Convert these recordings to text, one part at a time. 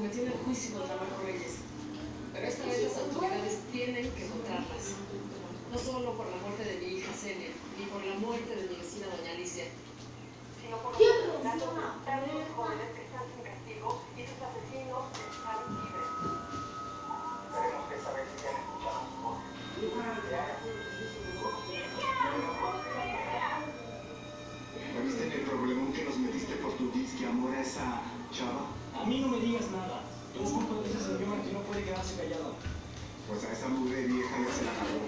comprometió en el juicio contra Marco Reyes. Pero esta vez las autoridades tienen que encontrarlas. No solo por la muerte de mi hija Celia, ni por la muerte de mi vecina doña Alicia, sino por los asesinatos de tantos jóvenes que están sin castigo y sus asesinos están libres. Esperemos que esta vez sean escuchados sus voces. ¿Ya viste en el problemón que nos metiste por tu disque amor a esa chava? A mí no me digas nada. Yo es culpa de esa señora que no puede quedarse callada. Pues a esa mugre vieja ya se la acabó.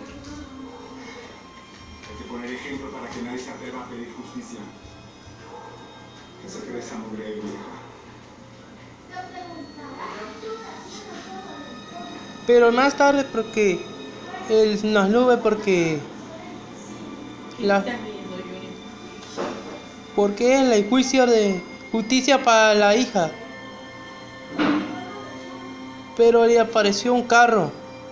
Hay que poner ejemplo para que nadie se atreva a pedir justicia. ¿Qué se cree esa mugre vieja? Pero más tarde porque en las nubes porque porque en el juicio de justicia para la hija. Pero le apareció un carro.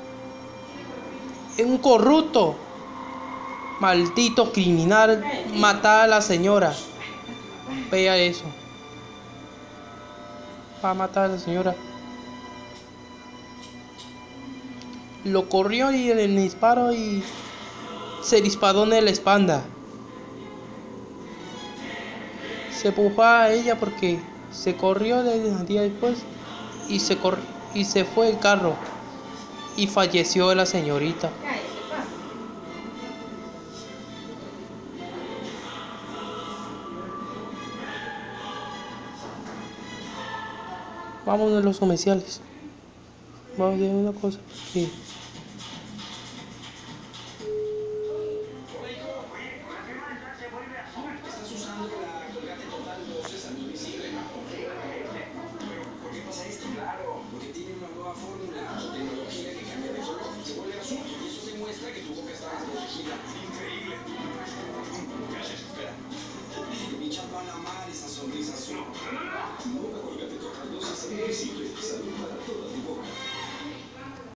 Un corrupto. Maldito criminal. Matar a la señora. Vea eso. Va a matar a la señora. Lo corrió y le disparó y se disparó en la espalda. Se empujó a ella porque se corrió el día después y se fue el carro y falleció la señorita. Vamos a los comerciales. Vamos a ver una cosa.